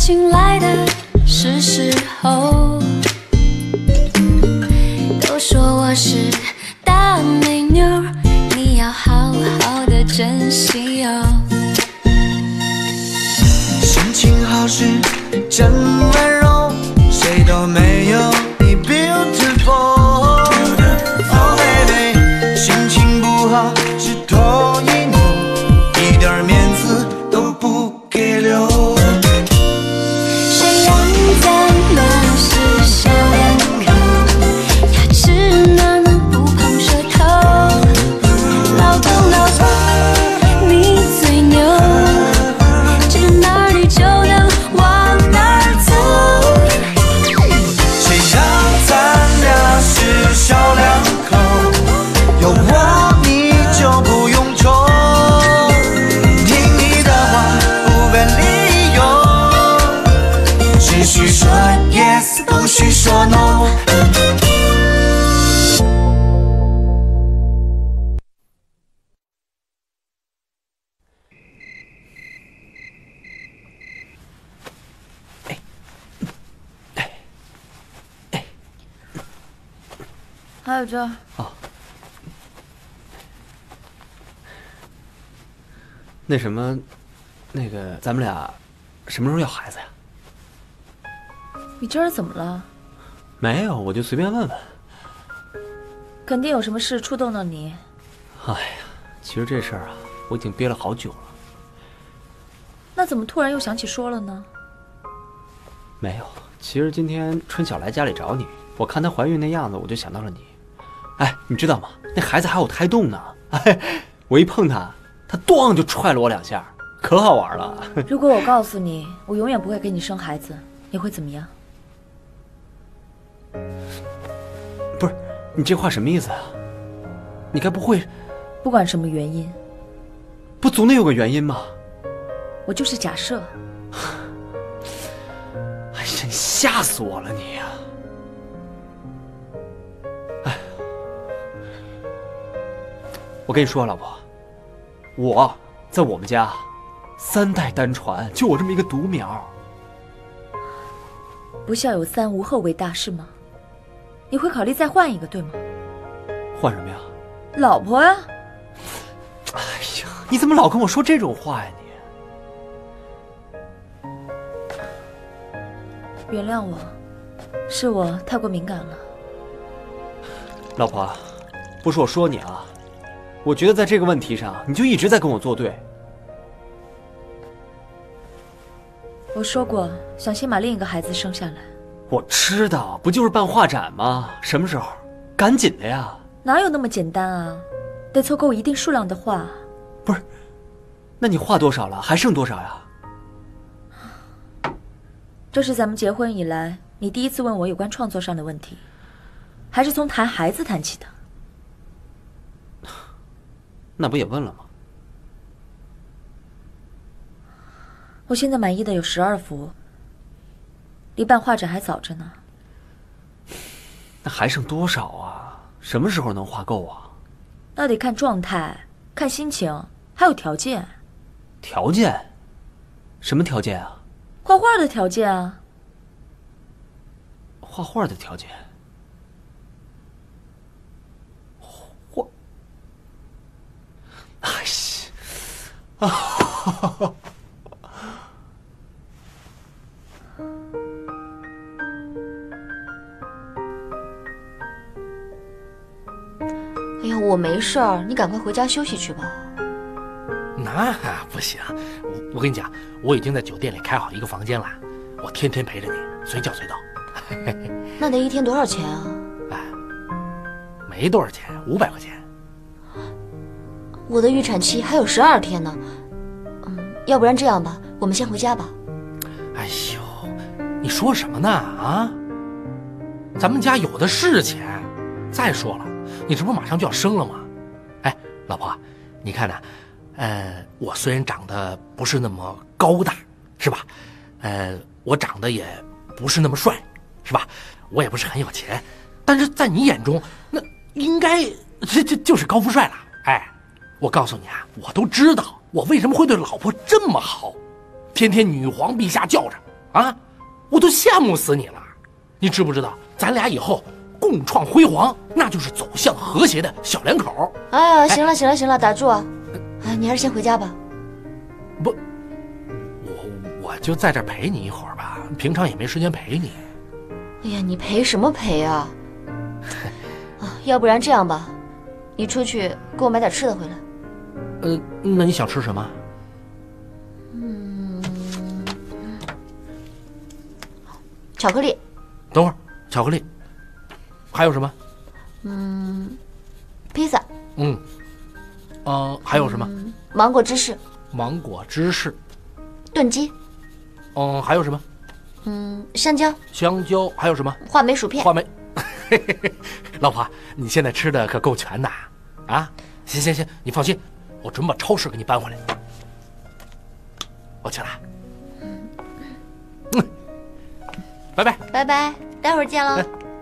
情来的是时候。都说我是大美妞，你要好好的珍惜哦。 心情好时真温柔，谁都没有你 beautiful。Oh baby， 心情不好是头一扭，一点面子都不给留。 谁让咱们是小两口，牙齿暖不碰舌头。老公老公，你最牛，指哪里就能往哪儿走。 谁让咱俩是小两口，有我你就不用愁，听你的话不问理由，只需说 yes 不许说 no。 还有这儿哦，那什么，那个咱们俩什么时候要孩子呀？ 你这是怎么了？ 没有，我就随便问问。 肯定有什么事触动到你。 哎呀，其实这事儿啊，我已经憋了好久了。 那怎么突然又想起说了呢？ 没有，其实今天春晓来家里找你，我看她怀孕那样子，我就想到了你。哎，你知道吗？那孩子还有胎动呢。哎，我一碰她，她咣就踹了我2下，可好玩了。 如果我告诉你，我永远不会给你生孩子，你会怎么样？ 不是，你这话什么意思啊？你该不会…… 不管什么原因， 不总得有个原因吗？ 我就是假设。 哎呀，你吓死我了你呀！哎，我跟你说，老婆，我在我们家3代单传，就我这么一个独苗。 不孝有三，无后为大，是吗？你会考虑再换一个，对吗？ 换什么呀？ 老婆呀。 哎呀，你怎么老跟我说这种话呀你？ 原谅我，是我太过敏感了。 老婆，不是我说你啊，我觉得在这个问题上，你就一直在跟我作对。 我说过，想先把另一个孩子生下来。 我知道，不就是办画展吗？什么时候？赶紧的呀！ 哪有那么简单啊？得凑够一定数量的画。 不是，那你画多少了？还剩多少呀？ 这是咱们结婚以来你第一次问我有关创作上的问题，还是从谈孩子谈起的？ 那不也问了吗？ 我现在满意的有12幅，离办画展还早着呢。 那还剩多少啊？什么时候能画够啊？ 那得看状态，看心情，还有条件。 条件？什么条件啊？ 画画的条件啊。 画画的条件？画？哎呀！啊！ 哎呀，我没事儿，你赶快回家休息去吧。 那不行，我跟你讲，我已经在酒店里开好一个房间了，我天天陪着你，随叫随到。 那得一天多少钱啊？ 哎，没多少钱，500块钱。 我的预产期还有12天呢。要不然这样吧，我们先回家吧。 哎呦，你说什么呢啊？咱们家有的是钱。再说了，你这不马上就要生了吗？哎，老婆，你看呢？我虽然长得不是那么高大，是吧？我长得也不是那么帅，是吧？我也不是很有钱，但是在你眼中，那应该这就是高富帅了。哎，我告诉你啊，我都知道我为什么会对老婆这么好，天天女皇陛下叫着啊，我都羡慕死你了。你知不知道，咱俩以后共创辉煌，那就是走向和谐的小两口。 哎呀，行了行了行了，打住啊！哎，你还是先回家吧。 不，我就在这儿陪你一会儿吧，平常也没时间陪你。 哎呀，你陪什么陪啊？啊，要不然这样吧，你出去给我买点吃的回来。 那你想吃什么？ 巧克力。 等会儿，巧克力。还有什么？ 披萨。 还有什么？ 芒果芝士。 芒果芝士。 炖鸡。 还有什么？ 香蕉。 香蕉。还有什么？ 话梅薯片。 话梅。老婆，你现在吃的可够全的啊！行，你放心，我准把超市给你搬回来。我去了。拜拜。 拜拜，待会儿见喽。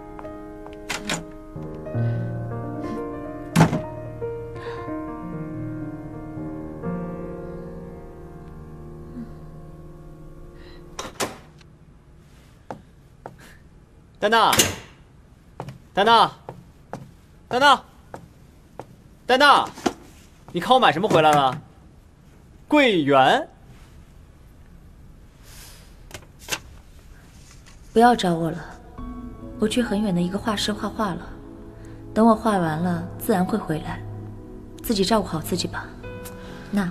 丹娜，丹娜，丹娜，丹娜，你看我买什么回来了？桂圆。 不要找我了，我去很远的一个画室画画了。等我画完了，自然会回来。自己照顾好自己吧。那。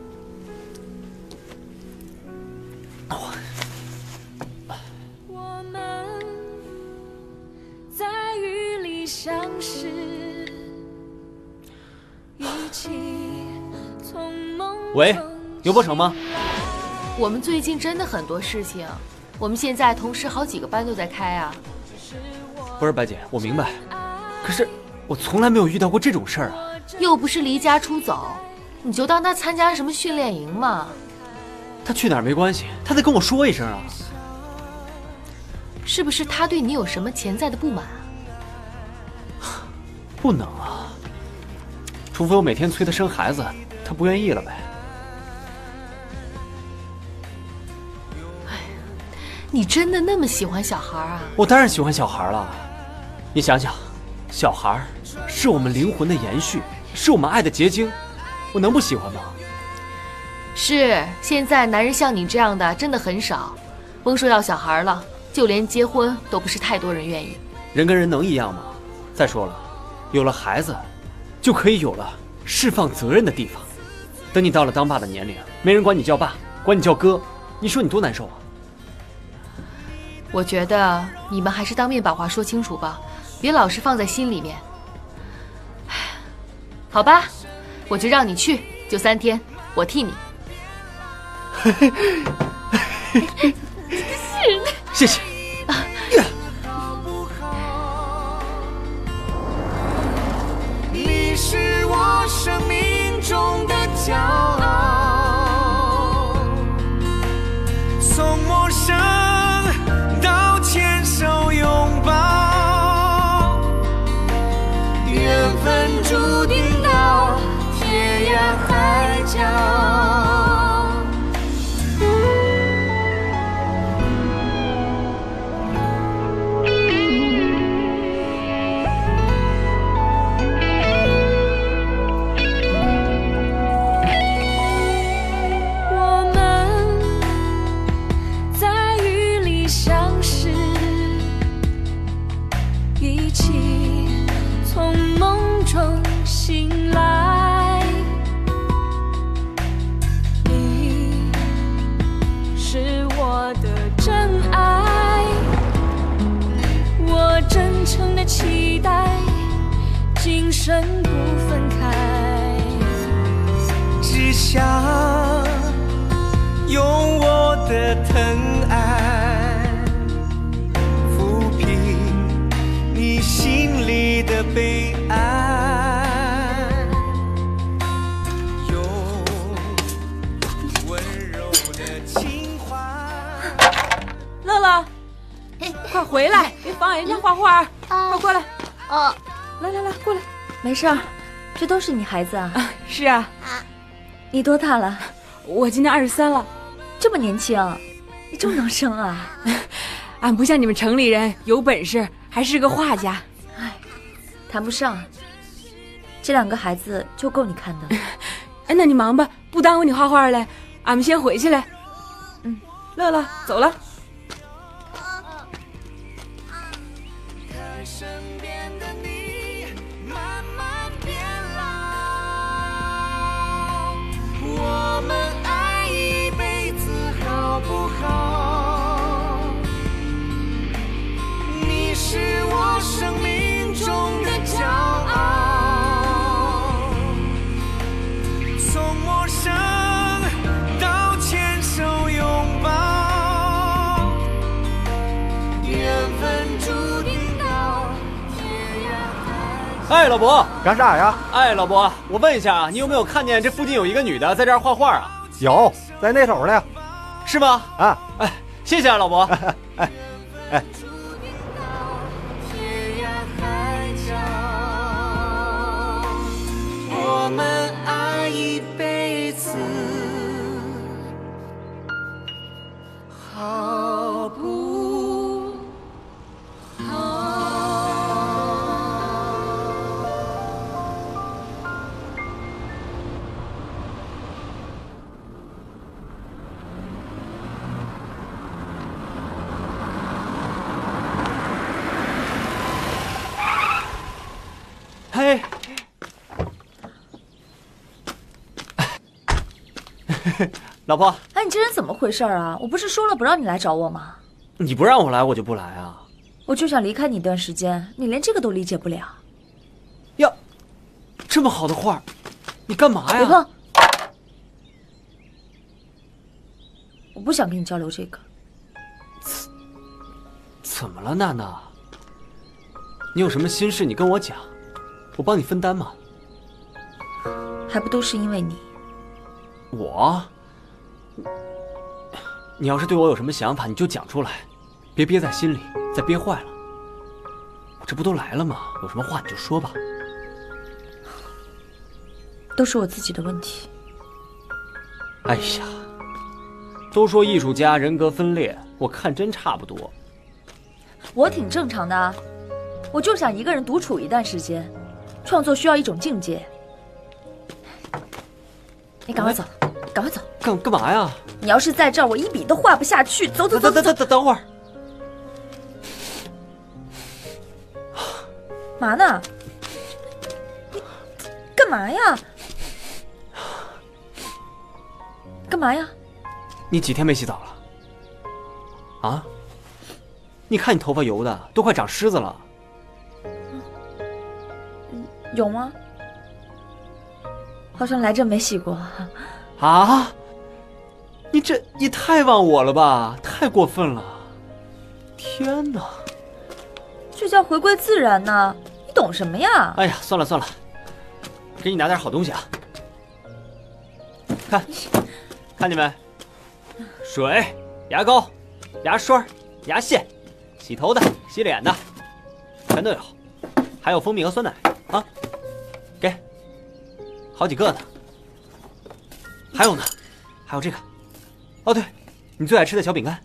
我们在雨里相识，一起从梦中喂，刘伯承吗？ 我们最近真的很多事情，我们现在同时好几个班都在开啊。 不是白姐，我明白，可是我从来没有遇到过这种事儿啊。 又不是离家出走，你就当他参加什么训练营嘛。 他去哪儿没关系，他得跟我说一声啊。 是不是他对你有什么潜在的不满啊？ 不能啊，除非我每天催他生孩子，他不愿意了呗。 你真的那么喜欢小孩啊？ 我当然喜欢小孩了。你想想，小孩是我们灵魂的延续，是我们爱的结晶，我能不喜欢吗？ 是，现在男人像你这样的真的很少，甭说要小孩了，就连结婚都不是太多人愿意。 人跟人能一样吗？再说了，有了孩子，就可以有了释放责任的地方。等你到了当爸的年龄，没人管你叫爸，管你叫哥，你说你多难受啊？ 我觉得你们还是当面把话说清楚吧，别老是放在心里面。好吧，我就让你去，就3天，我替你。 谢谢。 你是我生命中的骄傲，从陌生到牵手拥抱，缘分注定到天涯海角。醒来，你是我的真爱，我真诚的期待，今生不分开，只想用我的疼爱抚平你心里的悲哀。 乐乐，快回来，别妨碍人家画画，快过来。来，过来。 没事儿，这都是你孩子啊。 是啊。 你多大了？ 我今年23了。 这么年轻？ 你这么能生啊？ 俺不像你们城里人有本事，还是个画家。 哎，谈不上，这2个孩子就够你看的。 哎，那你忙吧，不耽误你画画了。俺们先回去了。乐乐走了。 看身边的你慢慢变老，我们爱一辈子好不好？你是我生命中的骄傲，从陌生到牵手拥抱，缘分注定到天涯海角。 哎，老伯， 干啥呀？ 哎，老伯，我问一下啊，你有没有看见这附近有一个女的在这儿画画啊？ 有，在那头呢。 是吗？ 啊， 哎，谢谢啊，老伯。 哎， 我们爱一辈子，好不好？ 嘿，老婆， 哎，你这人怎么回事啊？我不是说了不让你来找我吗？ 你不让我来，我就不来啊。 我就想离开你一段时间，你连这个都理解不了。 呀，这么好的画，你干嘛呀？ 别碰！我不想跟你交流这个。 怎么了，娜娜？你有什么心事，你跟我讲，我帮你分担嘛。 还不都是因为你？ 我？你要是对我有什么想法，你就讲出来，别憋在心里，再憋坏了。我这不都来了吗？有什么话你就说吧。 都是我自己的问题。 哎呀，都说艺术家人格分裂，我看真差不多。 我挺正常的啊，我就想一个人独处一段时间，创作需要一种境界。你赶快走，赶快走！ 干嘛呀？ 你要是在这儿，我一笔都画不下去。走走走走走！ 等会儿。 嘛呢？你干嘛呀？干嘛呀？ 你几天没洗澡了？啊？你看你头发油的，都快长虱子了。 有吗？好像来这没洗过。 啊？你这也太忘我了吧，太过分了！天哪！ 这叫回归自然呢，你懂什么呀？ 哎呀，算了算了，给你拿点好东西啊。看见没？水、牙膏、牙刷、牙线、洗头的、洗脸的，全都有，还有蜂蜜和酸奶啊，给，好几个呢。还有呢，还有这个，哦对，你最爱吃的小饼干。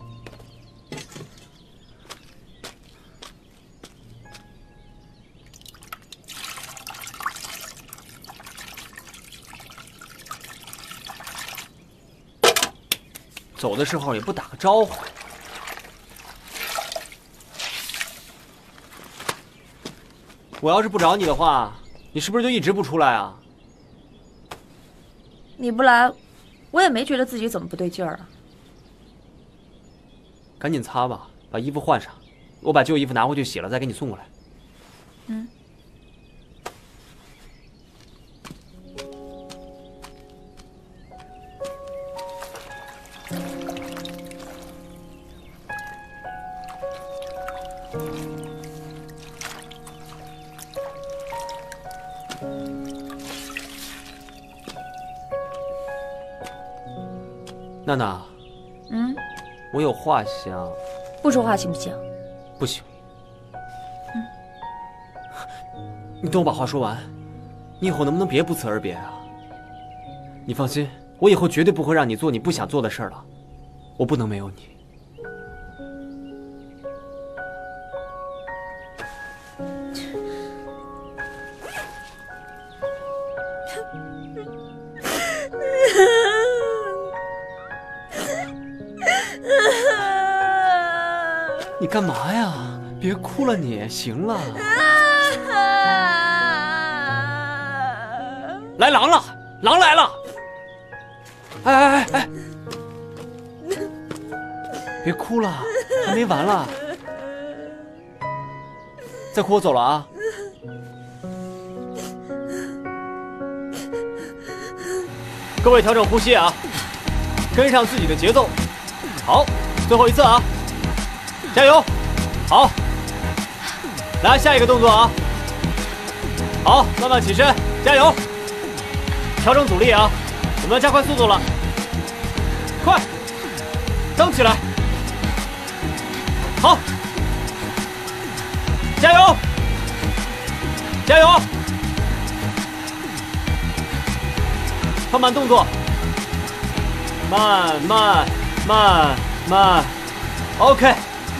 走的时候也不打个招呼。我要是不找你的话，你是不是就一直不出来啊？ 你不来，我也没觉得自己怎么不对劲儿啊。 赶紧擦吧，把衣服换上，我把旧衣服拿回去洗了，再给你送过来。 嗯。娜娜， 嗯， 我有话想。 不说话行不行？ 不行。你等我把话说完，你以后能不能别不辞而别啊？你放心，我以后绝对不会让你做你不想做的事儿了。我不能没有你。 你干嘛呀？别哭了你，行了。来狼了，狼来了！哎，别哭了，还没完了。再哭我走了啊！各位调整呼吸啊，跟上自己的节奏。好，最后一次啊！加油！好，来下一个动作啊！好，慢慢起身，加油！调整阻力啊！我们要加快速度了，快，蹬起来！好，加油！加油！放慢动作，慢 ，OK。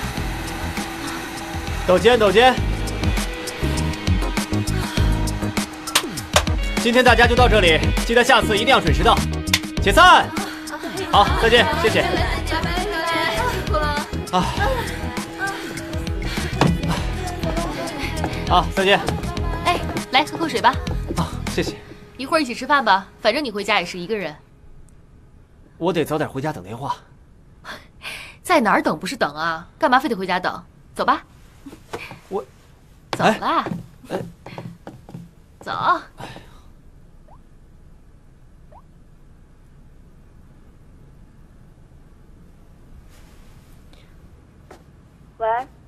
抖肩，抖肩。今天大家就到这里，记得下次一定要准时到。解散。好，再见，谢谢。啊。好，再见。 哎，来喝口水吧。 啊，谢谢。 一会儿一起吃饭吧，反正你回家也是一个人。 我得早点回家等电话。 在哪儿等不是等啊？干嘛非得回家等？走吧。 我走啦。 哎， 走。 喂。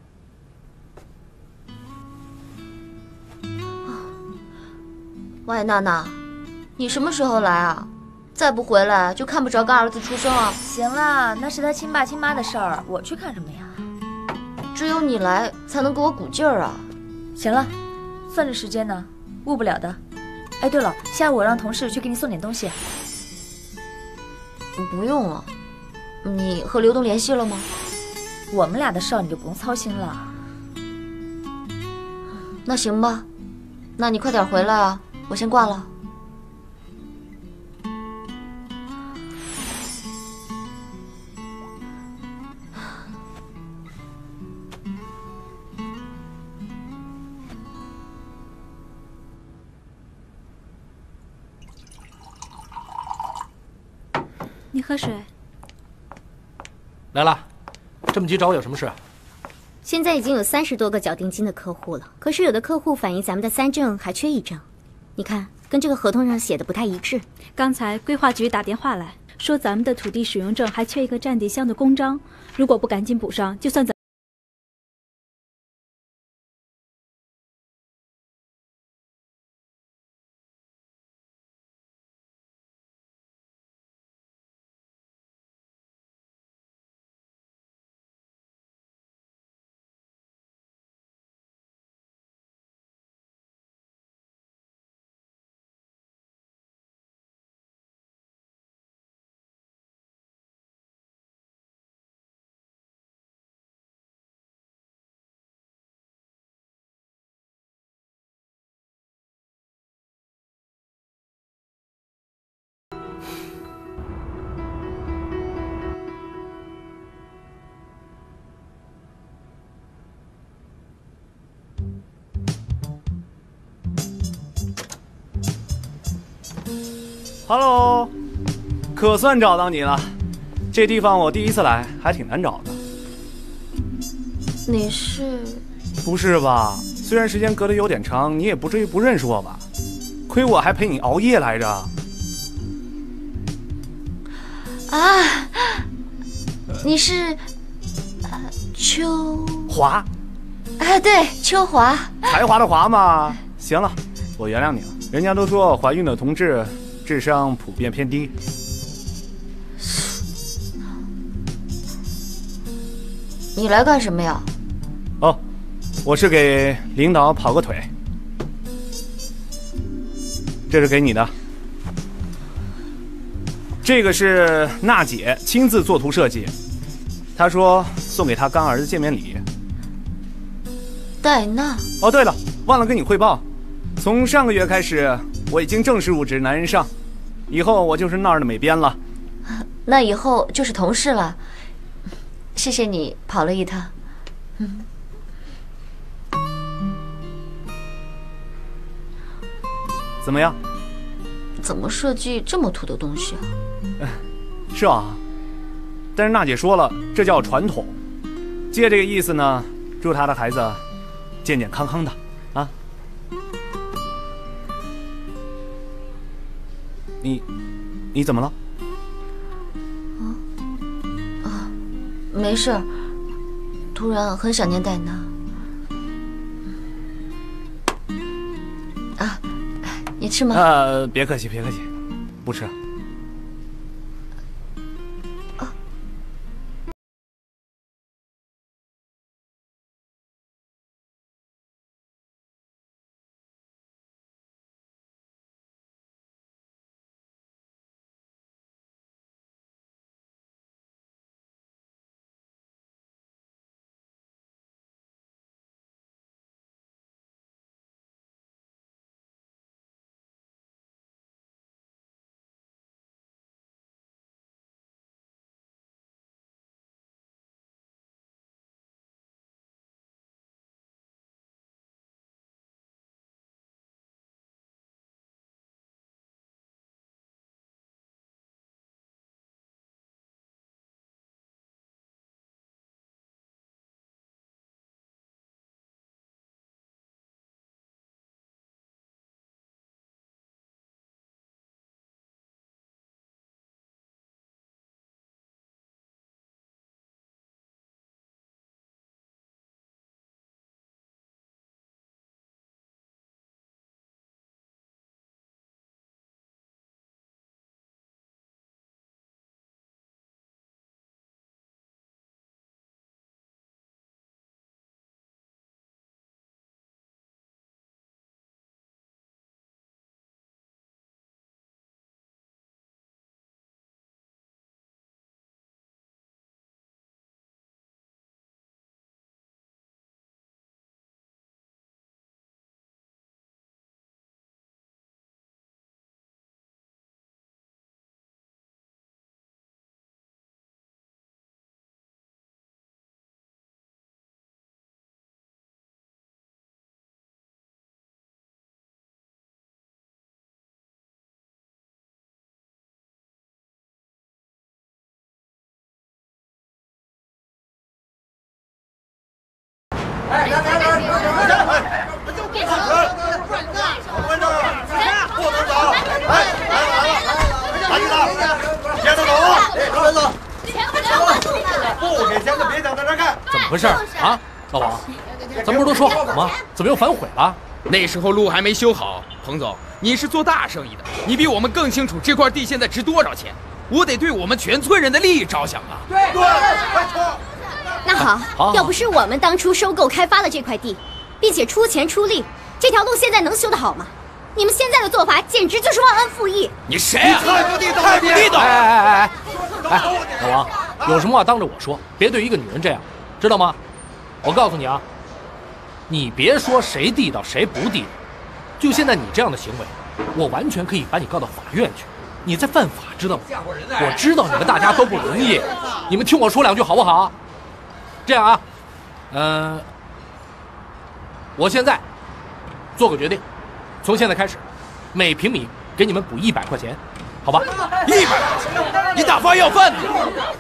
喂，娜娜，你什么时候来啊？再不回来就看不着干儿子出生啊！ 行了，那是他亲爸亲妈的事儿，我去看什么呀？ 只有你来才能给我鼓劲儿啊！ 行了，算着时间呢，误不了的。哎，对了，下午我让同事去给你送点东西。 不用了，你和刘东联系了吗？ 我们俩的事儿你就不用操心了。 那行吧，那你快点回来啊，我先挂了。 你喝水。 来了，这么急找我有什么事？ 现在已经有30多个缴定金的客户了，可是有的客户反映咱们的3证还缺1证，你看跟这个合同上写的不太一致。刚才规划局打电话来说，咱们的土地使用证还缺一个占地箱的公章，如果不赶紧补上，就算咱。 Hello， 可算找到你了。这地方我第一次来，还挺难找的。 你是？ 不是吧？虽然时间隔得有点长，你也不至于不认识我吧？亏我还陪你熬夜来着。 啊，你是秋华？ 啊，对，秋华。 才华的华嘛。行了，我原谅你了。人家都说怀孕的同志智商普遍偏低。 你来干什么呀？ 哦，我是给领导跑个腿。这是给你的，这个是娜姐亲自做图设计，她说送给她干儿子见面礼。 戴娜。 哦，对了，忘了跟你汇报，从上个月开始， 我已经正式入职男人上，以后我就是那儿的美编了。 那以后就是同事了。谢谢你跑了一趟。 怎么样？ 怎么设计这么土的东西啊？ 是啊，但是娜姐说了，这叫传统。借这个意思呢，祝她的孩子健健康康的啊。你怎么了？ 没事儿，突然很想念戴娜。啊，你吃吗？ 别客气，别客气，不吃。 怎么回事啊，老王？咱不是都说好了吗？怎么又反悔了？ 那时候路还没修好，彭总，你是做大生意的，你比我们更清楚这块地现在值多少钱。我得对我们全村人的利益着想啊！ 对，没错。那好，要不是我们当初收购开发了这块地，并且出钱出力，这条路现在能修得好吗？你们现在的做法简直就是忘恩负义！ 你谁啊？ 太不地道！太不地道！哎，老王，有什么话当着我说，别对一个女人这样，知道吗？我告诉你啊，你别说谁地道谁不地道，就现在你这样的行为，我完全可以把你告到法院去。你在犯法，知道吗？我知道你们大家都不容易，你们听我说两句好不好？这样啊，我现在做个决定，从现在开始，每平米给你们补100块钱，好吧？100块钱，你打发要饭呢？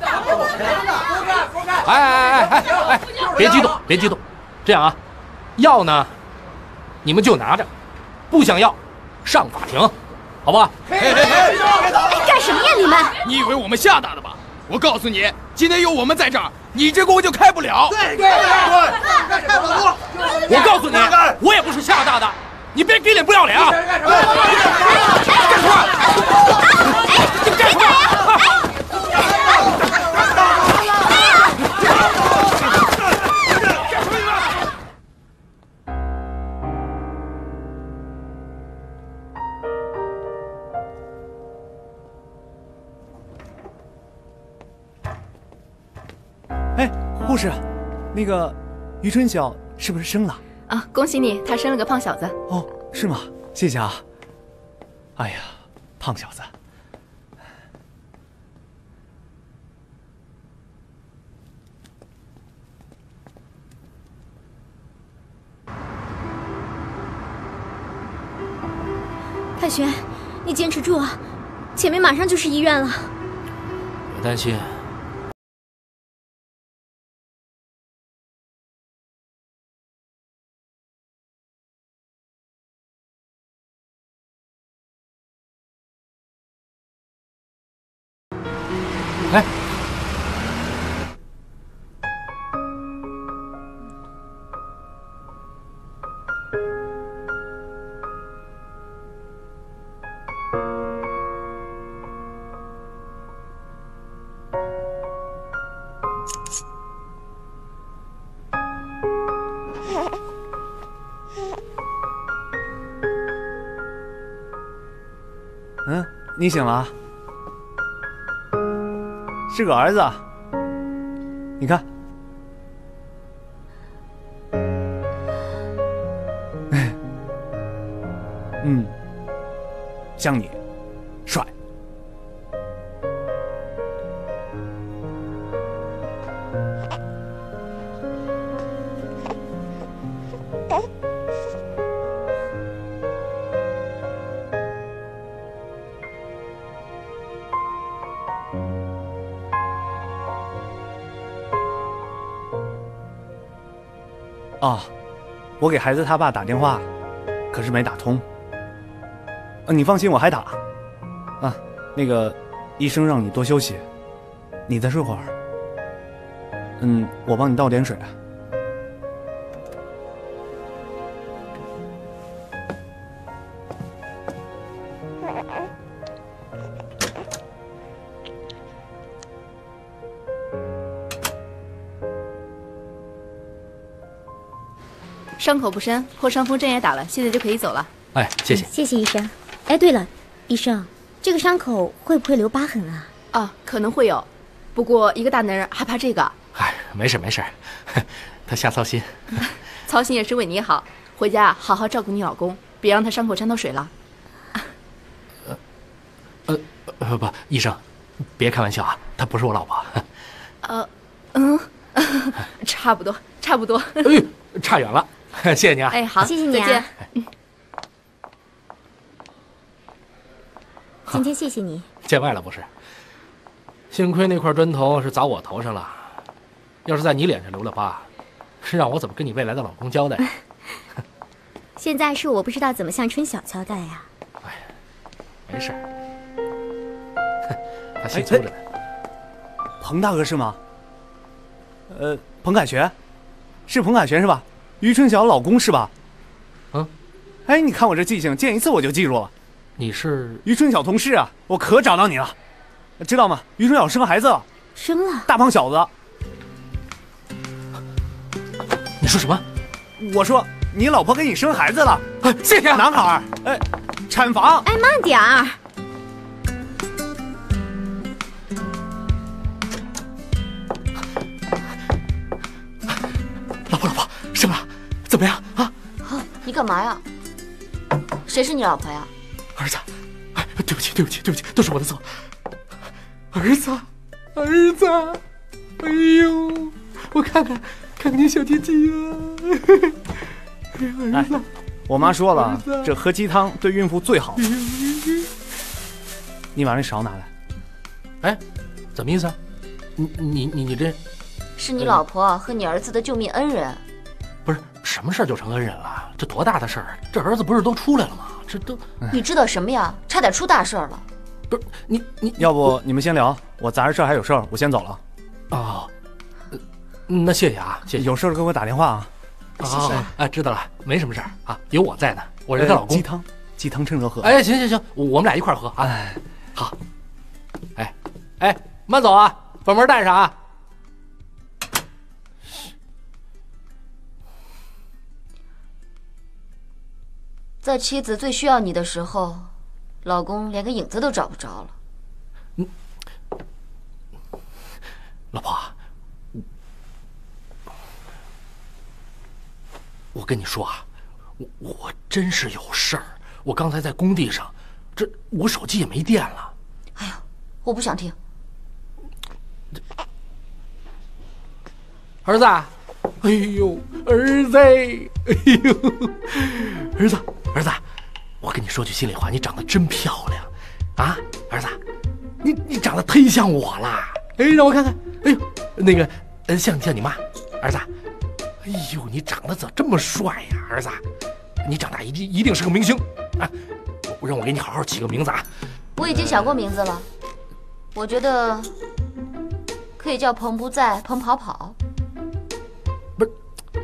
哎，别激动，别激动。这样啊，要呢，你们就拿着，不想要，上法庭。好吧， 干什么呀你们？ 你以为我们吓大的吧？我告诉你，今天有我们在这儿，你这锅就开不了。对， 开不了。我告诉你，我也不是吓大的，你别给脸不要脸啊！干什么？你干什么？ 哎，护士，那个于春晓是不是生了？ 啊，恭喜你，她生了个胖小子。 哦，是吗？谢谢啊。 哎呀，胖小子。 凯旋，你坚持住啊，前面马上就是医院了。 别担心。哎， 嗯，你醒了？是个儿子，你看。嗯，像你，帅。啊，我给孩子他爸打电话，可是没打通。你放心，我还打。啊，那个，医生让你多休息，你再睡会儿。我帮你倒点水。 伤口不深，破伤风针也打了，现在就可以走了。 哎，谢谢。 谢谢医生。哎，对了，医生，这个伤口会不会留疤痕啊？ 啊，可能会有，不过一个大男人还怕这个？ 哎，没事没事，他瞎操心。 操心也是为你好，回家好好照顾你老公，别让他伤口沾到水了。 不，医生，别开玩笑啊，她不是我老婆。 差不多，差不多。 哎，差远了，谢谢你啊。 哎，好， 谢谢你啊。 再见。 今天谢谢你。 见外了不是？幸亏那块砖头是砸我头上了，要是在你脸上留了疤，让我怎么跟你未来的老公交代？ 现在是我不知道怎么向春晓交代呀。 哎，没事，他心粗着呢。 彭大哥是吗？彭凯旋，是彭凯旋是吧？于春晓老公是吧？哎，你看我这记性，见一次我就记住了。 你是于春晓同事啊，我可找到你了，知道吗？于春晓生孩子了， 生了， 大胖小子。 你说什么？ 我说你老婆给你生孩子了， 谢谢。 男孩，产房。 哎，慢点儿。 老婆，生了，怎么样啊？ 你干嘛呀？谁是你老婆呀？ 儿子，哎，对不起，都是我的错。儿子，哎呦，我看看你小鸡鸡啊！儿子， 我妈说了，这喝鸡汤对孕妇最好。你把那勺拿来。 哎，怎么意思啊？你这是你老婆和你儿子的救命恩人。 不是什么事儿就成恩人了？这多大的事儿？这儿子不是都出来了吗？这都…… 你知道什么呀？差点出大事了。 不是你， 要不你们先聊，我杂着事还有事儿，我先走了。 哦，那谢谢啊，谢谢。 有事儿给我打电话啊。 谢谢。哎，知道了，没什么事儿啊，有我在呢，我是她老公。 鸡汤趁热喝。 哎，行，我们俩一块儿喝啊。哎，好。哎，慢走啊，把门带上啊。 在妻子最需要你的时候，老公连个影子都找不着了。 老婆，我跟你说啊，我真是有事儿。我刚才在工地上， 这我手机也没电了。 哎呀，我不想听。 儿子，哎呦，儿子，哎呦，儿子，我跟你说句心里话，你长得真漂亮，啊，儿子，你长得忒像我了。哎，让我看看，哎呦，那个，像你妈，儿子，哎呦，你长得怎么这么帅呀，儿子，你长大一定是个明星啊！让我给你好好起个名字啊！ 我已经想过名字了，我觉得可以叫彭不在，彭跑跑。 不是，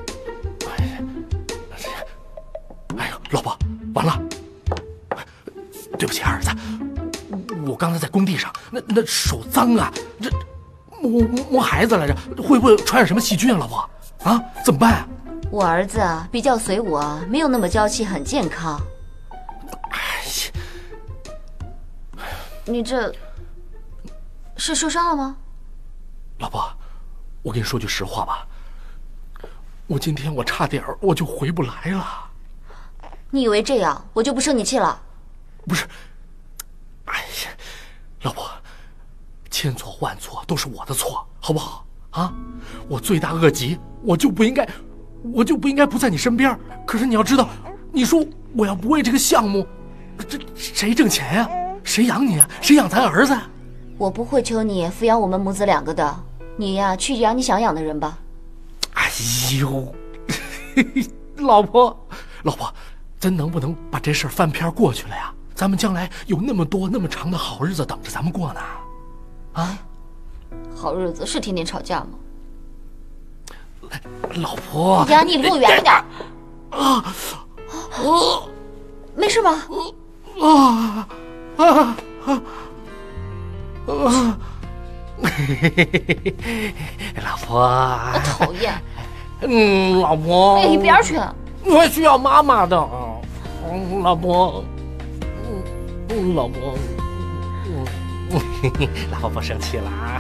哎呦，老婆，完了，对不起，儿子，我刚才在工地上，那手脏啊，这摸孩子来着，会不会传染什么细菌啊，老婆？啊，怎么办啊？ 我儿子啊，比较随我，没有那么娇气，很健康。 哎呀，你这是受伤了吗？ 老婆，我跟你说句实话吧，我今天差点我就回不来了。 你以为这样我就不生你气了？ 不是，哎呀，老婆，千错万错都是我的错，好不好？啊，我罪大恶极，我就不应该不在你身边。可是你要知道，你说我要不为这个项目，这谁挣钱呀？谁养你啊？谁养咱儿子？ 我不会求你抚养我们母子两个的，你呀，去养你想养的人吧。 哎呦，老婆，咱能不能把这事儿翻篇过去了呀？咱们将来有那么多那么长的好日子等着咱们过呢。啊， 好日子是天天吵架吗？ 老婆， 呀，你离我远一点。没事吧？ 老婆， 讨厌。 老婆， 一边去。 我需要妈妈的。老婆，老婆，老婆不生气了啊。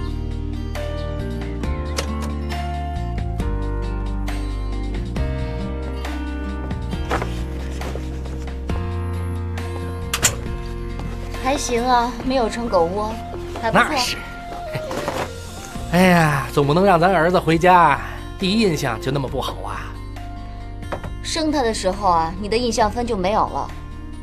还行啊，没有成狗窝，还不错。 那是。哎呀，总不能让咱儿子回家第一印象就那么不好啊。 生他的时候啊，你的印象分就没有了。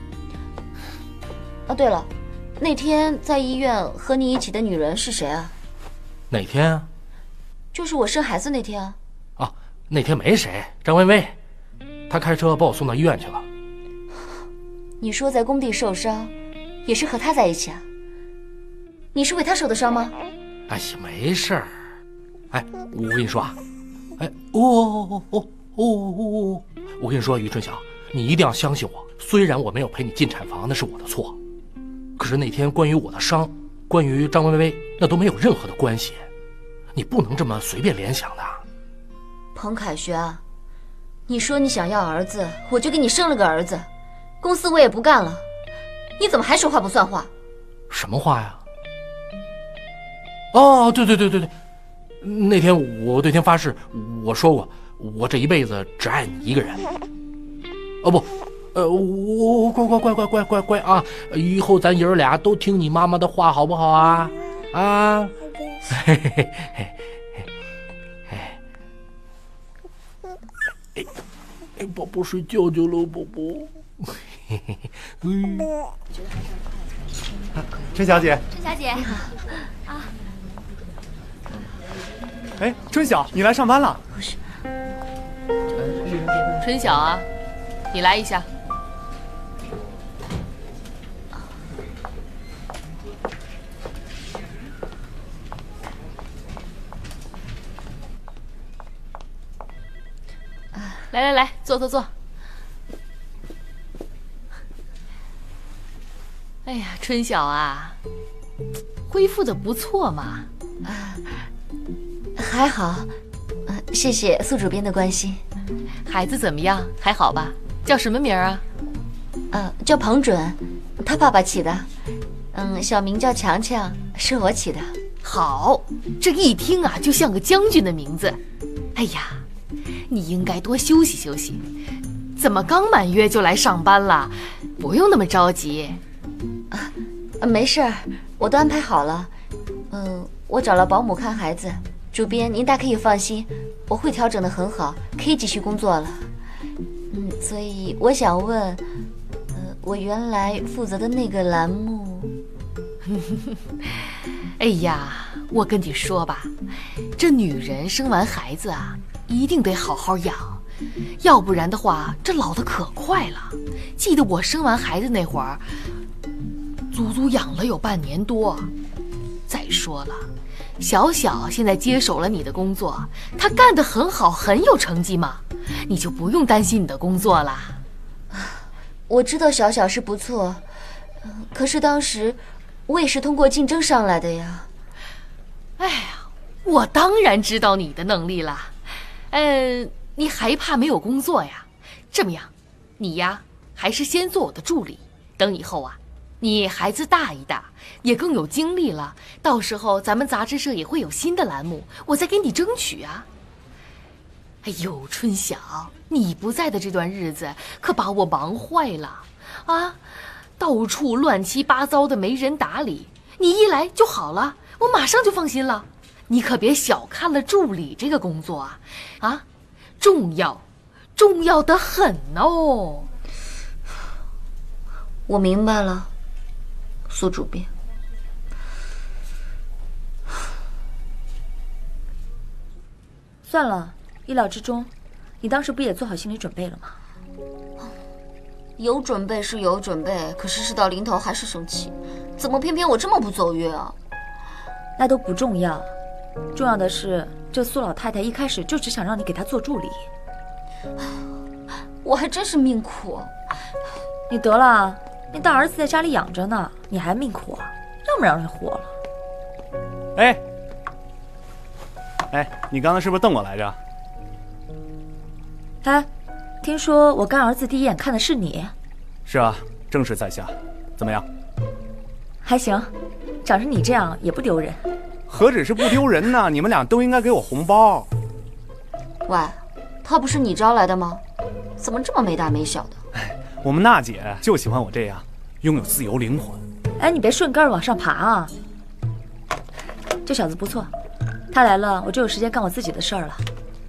啊，对了，那天在医院和你一起的女人是谁啊？ 哪天啊？ 就是我生孩子那天啊。 啊，那天没谁，张薇薇，她开车把我送到医院去了。 你说在工地受伤，也是和她在一起啊？你是为她受的伤吗？ 哎呀，没事儿。哎，我跟你说啊，哎，我跟你说，于春晓，你一定要相信我。虽然我没有陪你进产房，那是我的错，可是那天关于我的伤，关于张薇薇，那都没有任何的关系。你不能这么随便联想的。 彭凯旋，你说你想要儿子，我就给你生了个儿子，公司我也不干了，你怎么还说话不算话？ 什么话呀？哦，对，那天我对天发誓，我说过，我这一辈子只爱你一个人。哦不，我乖啊！以后咱爷儿俩都听你妈妈的话，好不好啊？啊！宝宝睡觉去了，宝宝。 陈小姐， 陈小姐， 你好啊。 哎，春晓，你来上班了？ 不是。 春晓啊，你来一下。来，坐。哎呀，春晓啊，恢复的不错嘛。 还好，谢谢苏主编的关心。 孩子怎么样？还好吧？叫什么名啊？ 叫彭准，他爸爸起的。小名叫强强，是我起的。 好，这一听啊，就像个将军的名字。哎呀，你应该多休息休息。怎么刚满月就来上班了？不用那么着急。 没事儿，我都安排好了。我找了保姆看孩子。主编，您大可以放心，我会调整得很好，可以继续工作了。所以我想问，我原来负责的那个栏目， 哎呀，我跟你说吧，这女人生完孩子啊，一定得好好养，要不然的话，这老得可快了。记得我生完孩子那会儿，足足养了有半年多。再说了，小小现在接手了你的工作，她干得很好，很有成绩嘛，你就不用担心你的工作啦。 我知道小小是不错，可是当时我也是通过竞争上来的呀。 哎呀，我当然知道你的能力啦。你还怕没有工作呀？这么样，你呀还是先做我的助理，等以后啊，你孩子大一大，也更有精力了，到时候咱们杂志社也会有新的栏目，我再给你争取啊。哎呦，春晓，你不在的这段日子可把我忙坏了啊！到处乱七八糟的，没人打理，你一来就好了，我马上就放心了。你可别小看了助理这个工作啊！啊，重要得很哦。 我明白了，苏主编。 算了，意料之中。你当时不也做好心理准备了吗？ 有准备是有准备，可是事到临头还是生气。怎么偏偏我这么不走运啊？ 那都不重要，重要的是这苏老太太一开始就只想让你给她做助理。 我还真是命苦。 你得了，你大儿子在家里养着呢，你还命苦啊？让不让人活了？ 哎，你刚才是不是瞪我来着？ 哎，听说我干儿子第一眼看的是你。 是啊，正是在下。怎么样？ 还行，长成你这样也不丢人。 何止是不丢人呢？你们俩都应该给我红包。 喂，他不是你招来的吗？怎么这么没大没小的？ 我们娜姐就喜欢我这样，拥有自由灵魂。 哎，你别顺根往上爬啊！这小子不错，他来了，我就有时间干我自己的事儿了。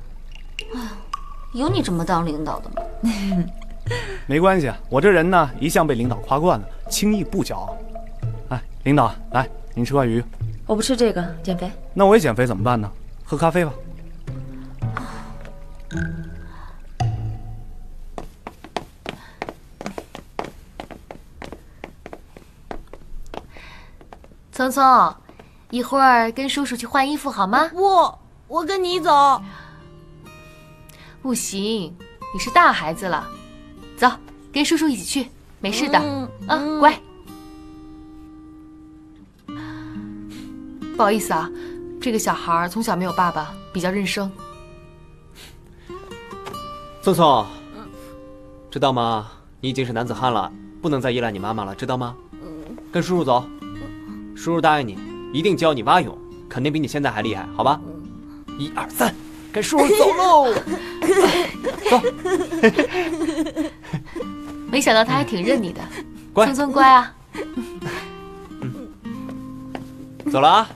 有你这么当领导的吗？ 没关系，我这人呢，一向被领导夸惯了，轻易不骄傲。哎，领导，来，您吃块鱼。 我不吃这个，减肥。 那我也减肥怎么办呢？喝咖啡吧。 聪聪，一会儿跟叔叔去换衣服好吗？ 我跟你走。 不行，你是大孩子了，走，跟叔叔一起去，没事的。乖。不好意思啊，这个小孩从小没有爸爸，比较认生。 聪聪，知道吗？你已经是男子汉了，不能再依赖你妈妈了，知道吗？跟叔叔走，叔叔答应你，一定教你蛙泳，肯定比你现在还厉害，好吧？1、2、3，跟叔叔走喽！走。 没想到他还挺认你的， 乖， 聪聪乖啊。 走了啊。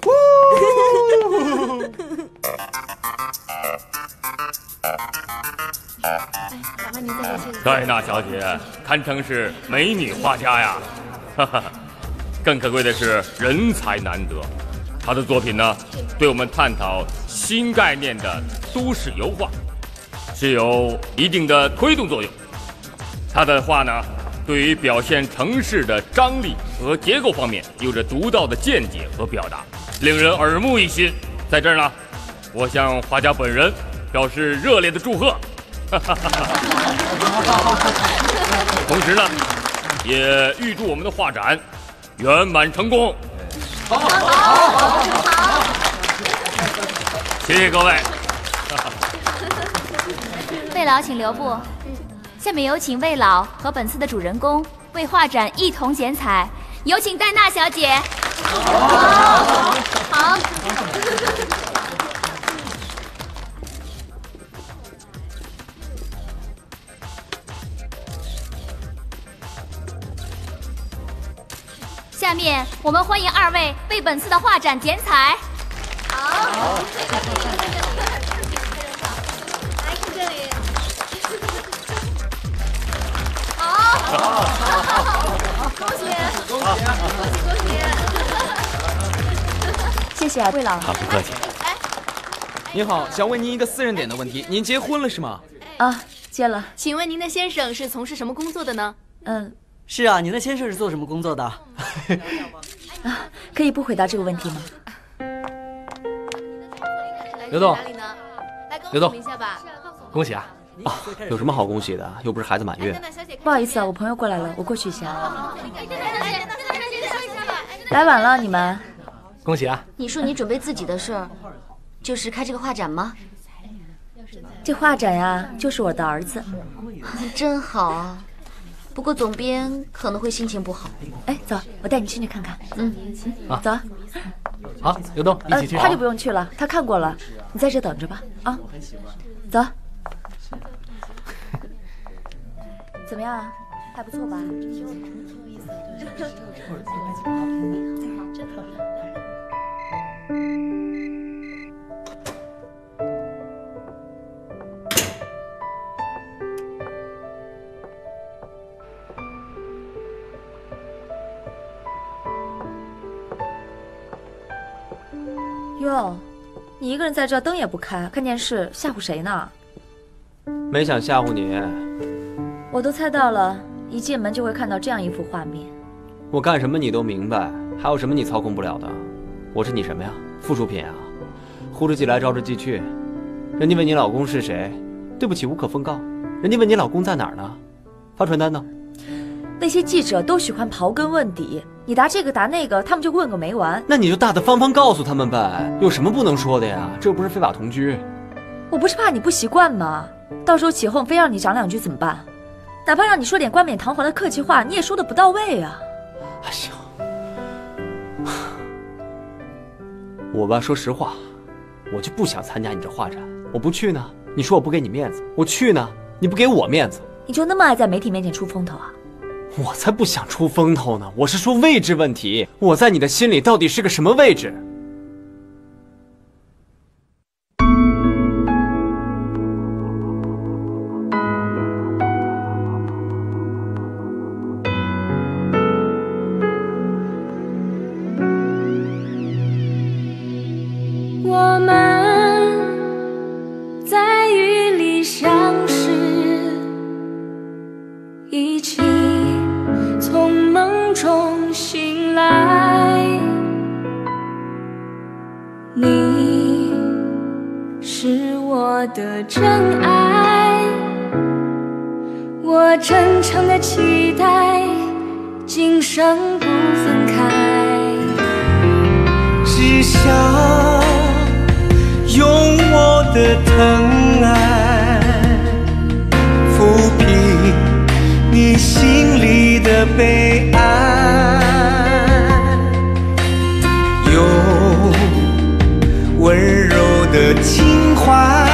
戴娜小姐堪称是美女画家呀，哈哈。更可贵的是人才难得，她的作品呢，对我们探讨新概念的都市油画是有一定的推动作用。她的画呢，对于表现城市的张力和结构方面有着独到的见解和表达，令人耳目一新。在这儿呢，我向画家本人表示热烈的祝贺。同时呢，也预祝我们的画展圆满成功。好，谢谢各位。 魏老，请留步。下面有请魏老和本次的主人公为画展一同剪彩，有请戴娜小姐。好。 下面我们欢迎2位为本次的画展剪彩。好。来看这里。好。恭喜！恭喜！恭喜！ 谢谢啊，魏老。 不客气。 您好，想问您一个私人点的问题，您结婚了是吗？ 啊，结了。 请问您的先生是从事什么工作的呢？ 是啊，您的先生是做什么工作的？ 啊，可以不回答这个问题吗？ 刘栋，刘栋，恭喜啊！ 啊，有什么好恭喜的？又不是孩子满月。 不好意思啊，我朋友过来了，我过去一下。来晚了，你们。 恭喜啊！ 你说你准备自己的事儿，就是开这个画展吗？ 这画展呀，就是我的儿子。 真好啊！不过总编可能会心情不好。 哎，走，我带你进去看看。 啊， 走。 好，刘栋，一起去。 他就不用去了，他看过了。你在这等着吧。啊，走。怎么样？还不错吧？哟，你一个人在这，灯也不开，看电视，吓唬谁呢？ 没想吓唬你。 我都猜到了，一进门就会看到这样一幅画面。 我干什么你都明白，还有什么你操控不了的？我是你什么呀？附属品啊？呼之即来，招之即去。人家问你老公是谁，对不起，无可奉告。人家问你老公在哪儿呢？发传单呢？ 那些记者都喜欢刨根问底，你答这个答那个，他们就问个没完。 那你就大大方方告诉他们呗，有什么不能说的呀？这又不是非法同居。 我不是怕你不习惯吗？到时候起哄非让你讲2句怎么办？哪怕让你说点冠冕堂皇的客气话，你也说的不到位啊。 行，我吧，说实话，我就不想参加你这画展。我不去呢，你说我不给你面子；我去呢，你不给我面子。 你就那么爱在媒体面前出风头啊？ 我才不想出风头呢，我是说位置问题。我在你的心里到底是个什么位置？ 我们在雨里相识，一起从梦中醒来。你是我的真爱，我真诚的期待今生不分开。 只想用我的疼爱抚平你心里的悲哀，用温柔的情怀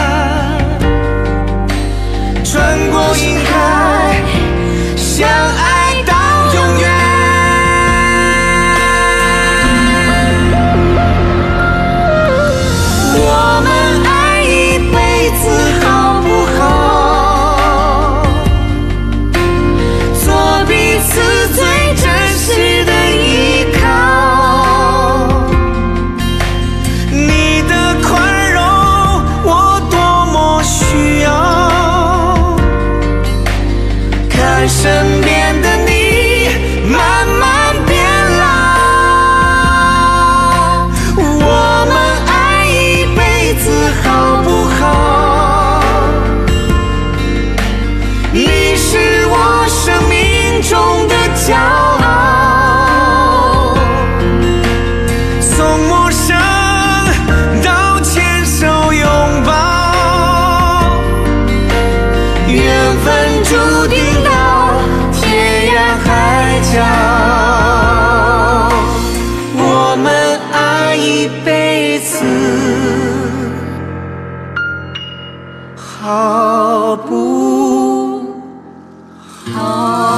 穿过银海，相爱到永远。我们爱一辈子好不好？做彼此最真实的依靠。你的宽容我多么需要，看身边的你慢慢变老。我们爱一辈子好不好？你是我生命中的骄傲，从陌生到牵手拥抱，缘分注定到天涯海角。我们爱一辈子好不好？